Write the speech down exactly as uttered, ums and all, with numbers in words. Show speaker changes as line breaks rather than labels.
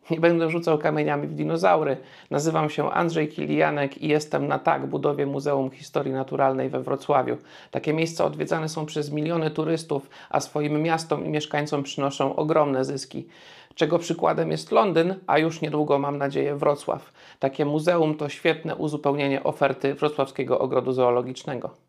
Nie będę rzucał kamieniami w dinozaury. Nazywam się Andrzej Kilianek i jestem na tak budowie Muzeum Historii Naturalnej we Wrocławiu. Takie miejsca odwiedzane są przez miliony turystów, a swoim miastom i mieszkańcom przynoszą ogromne zyski. Czego przykładem jest Londyn, a już niedługo, mam nadzieję, Wrocław. Takie muzeum to świetne uzupełnienie oferty Wrocławskiego Ogrodu Zoologicznego.